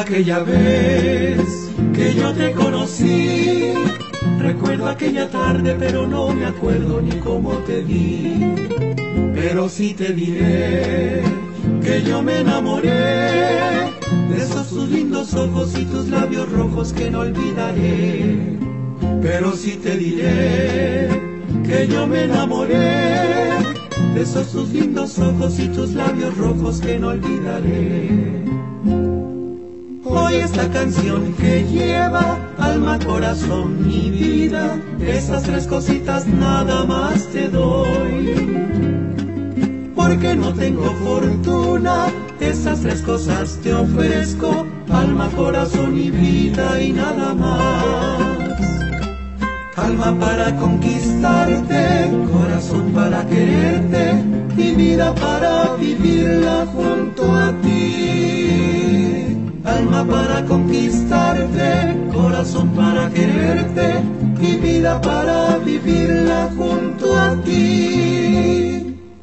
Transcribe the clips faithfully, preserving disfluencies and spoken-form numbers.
aquella vez que yo te conocí, recuerdo aquella tarde pero no me acuerdo ni cómo te vi. Pero sí te diré que yo me enamoré de esos tus lindos ojos y tus labios rojos que no olvidaré. Pero sí te diré que yo me enamoré de esos tus lindos ojos y tus labios rojos que no olvidaré. Hoy esta canción que lleva alma, corazón y vida, esas tres cositas nada más te doy. Porque no tengo fortuna, esas tres cosas te ofrezco, alma, corazón y vida y nada más. Alma para conquistarte, corazón para quererte y vida para vivirla junto a ti. Alma para conquistarte, corazón para quererte y vida para vivirla junto a ti.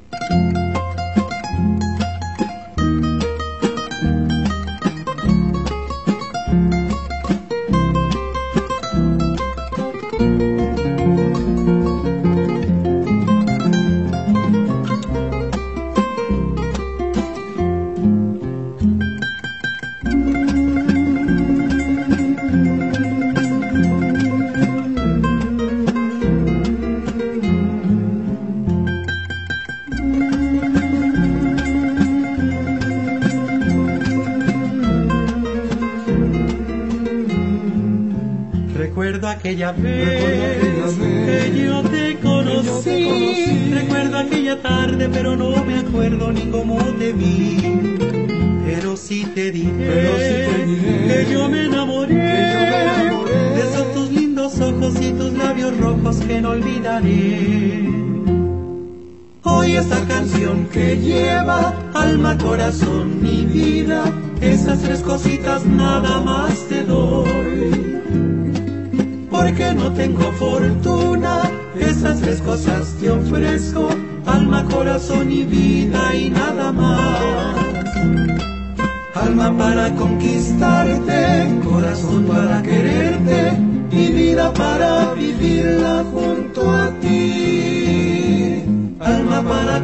Recuerdo aquella vez que yo te conocí, recuerdo aquella tarde pero no me acuerdo ni cómo te vi. Pero sí te diré que yo me enamoré de esos tus lindos ojos y tus labios rojos que no olvidaré. Hoy esta canción que lleva alma, corazón y vida, esas tres cositas nada más te doy. Porque no tengo fortuna, esas tres cosas te ofrezco, alma, corazón y vida y nada más. Alma para conquistarte, corazón para quererte y vida para vivirla junto a ti. Alma para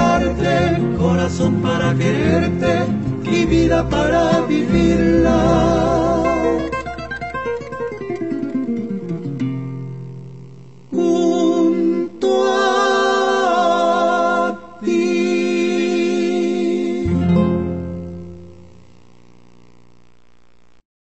conquistarte, corazón para quererte y vida para vivirla